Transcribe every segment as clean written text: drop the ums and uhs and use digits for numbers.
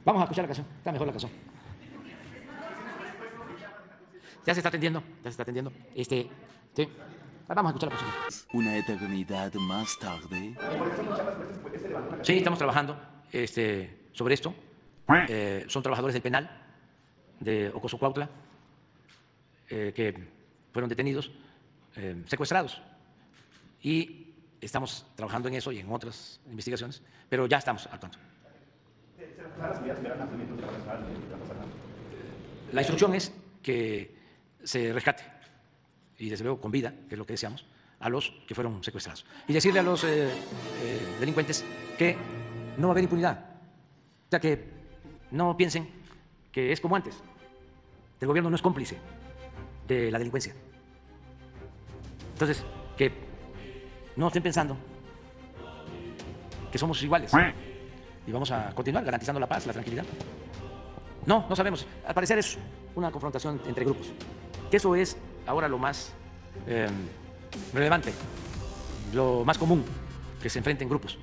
Vamos a escuchar la canción, está mejor la canción. Ya se está atendiendo, ya se está atendiendo. Sí. Vamos a escuchar la canción. Una eternidad más tarde. Sí, estamos trabajando sobre esto. Son trabajadores del penal de Ocosocuautla que fueron detenidos, secuestrados. Y estamos trabajando en eso y en otras investigaciones, pero ya estamos actuando. La instrucción es que se rescate, y desde luego con vida, que es lo que deseamos, a los que fueron secuestrados. Y decirle a los delincuentes que no va a haber impunidad. O sea, que no piensen que es como antes. El gobierno no es cómplice de la delincuencia. Entonces, que no estén pensando que somos iguales y vamos a continuar garantizando la paz, la tranquilidad. No sabemos. Al parecer es una confrontación entre grupos. Que eso es ahora lo más relevante, lo más común, que se enfrenten grupos.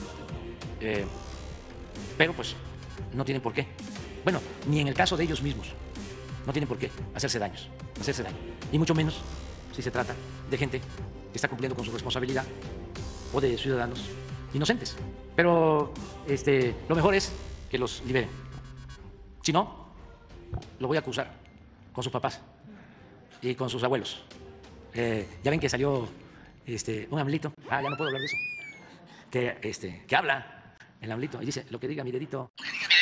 Pero pues no tienen por qué. Bueno, ni en el caso de ellos mismos, no tienen por qué hacerse daño. Y mucho menos si se trata de gente que está cumpliendo con su responsabilidad o de ciudadanos inocentes. Pero lo mejor es que los liberen. Si no, lo voy a acusar con sus papás y con sus abuelos. Ya ven que salió un AMLito, ya no puedo hablar de eso, que habla el AMLito y dice: lo que diga mi dedito.